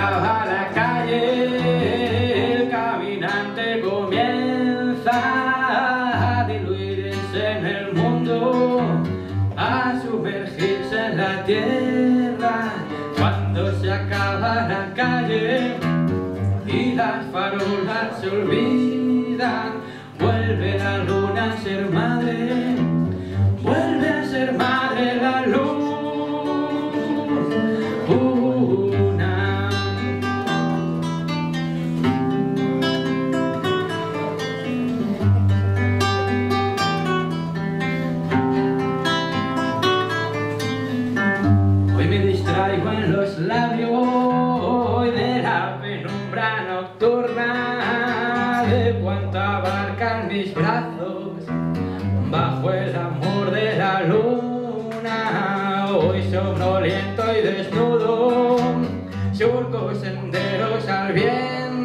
acaba la calle, el caminante comienza a diluirse en el mundo, a sumergirse en la tierra. Cuando se acaba la calle y las farolas se olvidan, vuelve la luna a ser madre, vuelve a ser madre la luna. Hoy me distraigo en los labios de la penumbra nocturna, de cuánto abarcan mis brazos bajo el amor de la luna. Hoy somnoliento y desnudo surco senderos al viento.